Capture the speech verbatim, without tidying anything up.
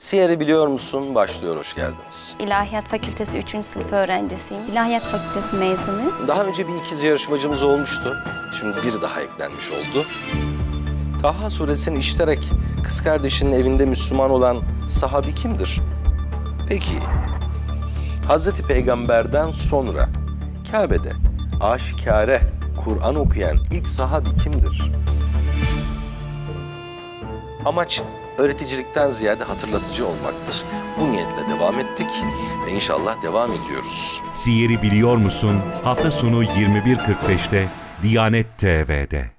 Siyer'i biliyor musun? Başlıyor, hoş geldiniz. İlahiyat Fakültesi üçüncü sınıf öğrencisiyim. İlahiyat Fakültesi mezunuyum. Daha önce bir ikiz yarışmacımız olmuştu. Şimdi biri daha eklenmiş oldu. Taha suresini işiterek kız kardeşinin evinde Müslüman olan sahabi kimdir? Peki, Hazreti Peygamber'den sonra Kabe'de aşikare Kur'an okuyan ilk sahabi kimdir? Amaç öğreticilikten ziyade hatırlatıcı olmaktır. Bu niyetle devam ettik ve inşallah devam ediyoruz. Siyer'i biliyor musun? Hafta sonu yirmi bir kırk beşte Diyanet T V'de.